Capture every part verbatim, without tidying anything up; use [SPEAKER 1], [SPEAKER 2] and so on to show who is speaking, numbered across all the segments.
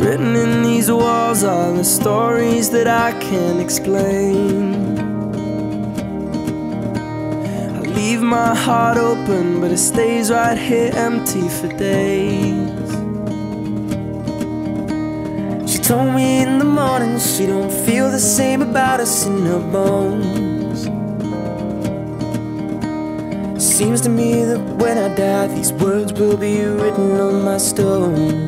[SPEAKER 1] Written in these walls are the stories that I can't explain. I leave my heart open, but it stays right here empty for days. She told me in the morning she don't feel the same about us in her bones. Seems to me that when I die, these words will be written on my stone.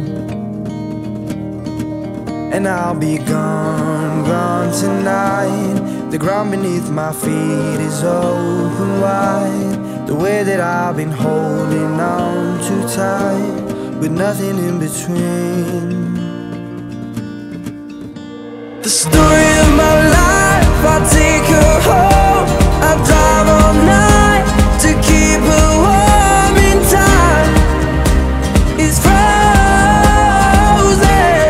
[SPEAKER 1] And I'll be gone, gone tonight. The ground beneath my feet is open wide. The way that I've been holding on too tight, with nothing in between. The story of my life, I take her home. I drive all night to keep her warm in time. It's frozen.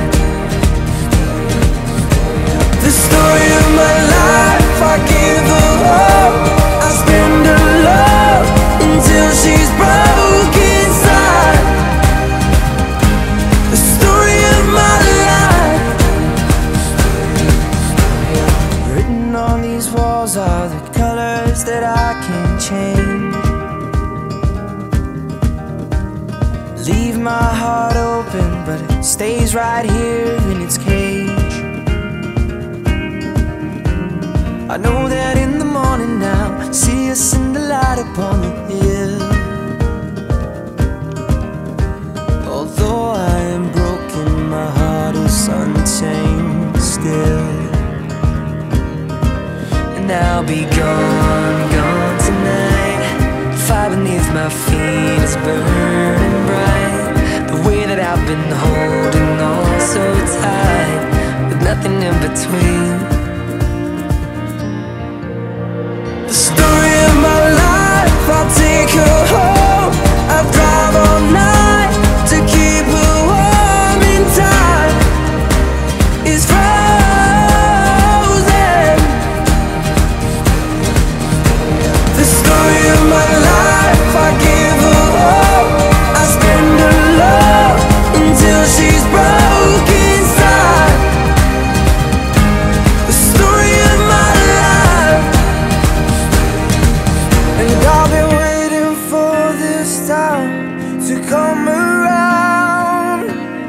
[SPEAKER 1] The story of my life, I give her hope. I spend her love until she's broke inside. The story of my life. Written on these walls are the colors that I can't change. Leave my heart open, but it stays right here in its cage. I know that in the morning now, see us in the light upon the hill. Although I am broken, my heart is untamed still. And I'll be gone, gone tonight. The fire beneath my feet is burning bright. The way that I've been holding on so tight, with nothing in between. The story of my life, I'll take her home. I drive all night to keep her warm in time. It's frozen. The story of my life, I give her hope. I spend her love until she's broke inside. The story of my life. And I've been waiting for this time to come around.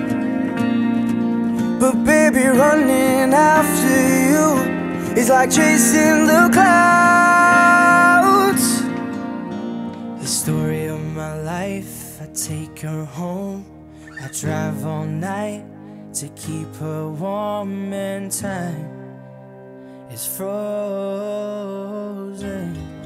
[SPEAKER 1] But baby, running after you is like chasing the clouds. The story of my life, I take her home. I drive all night to keep her warm, and time is frozen.